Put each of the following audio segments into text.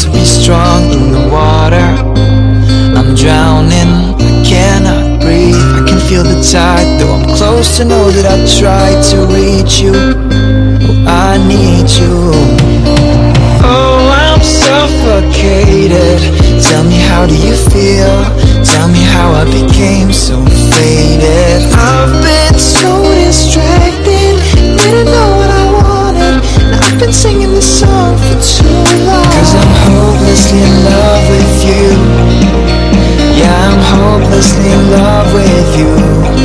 to be strong in the water. I'm drowning, I cannot breathe. I can feel the tide, though I'm close to know that I've tried to reach you. Oh, I need you. Oh, I'm suffocated. Tell me, how do you feel? Tell me how I became so faded. I've been so distracted, didn't know what I wanted, and I've been singing this song for too long. 'Cause I'm hopelessly in love with you. Yeah, I'm hopelessly in love with you.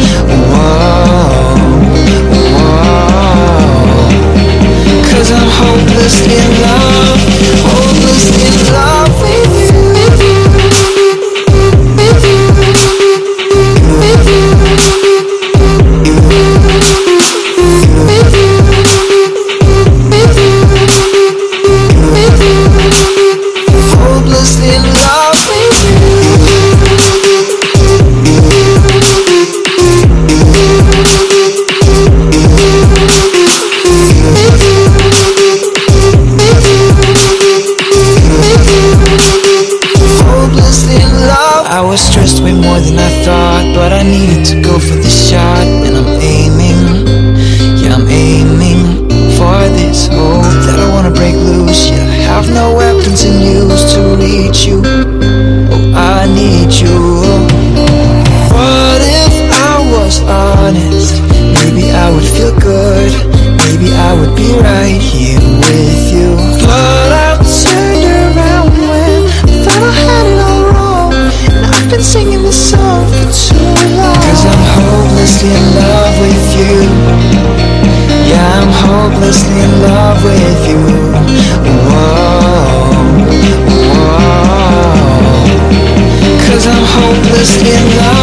Whoa, whoa. 'Cause I'm hopelessly in love, hopelessly in love with you. Hopelessly in love with you. I was stressed way more than I thought, but I needed to go for the shot. And I'm aiming, yeah, I'm aiming for this hope that I wanna break loose. Yet I have no weapons in use to reach you. Oh, I need you. What if I was honest? Maybe I would feel good. Maybe I would be right here with you. But I turned around when I thought I had it all wrong, and I've been singing this song for too long. 'Cause I'm hopelessly in love with you. Yeah, I'm hopelessly in love with you. Whoa, whoa. 'Cause I'm hopelessly in love.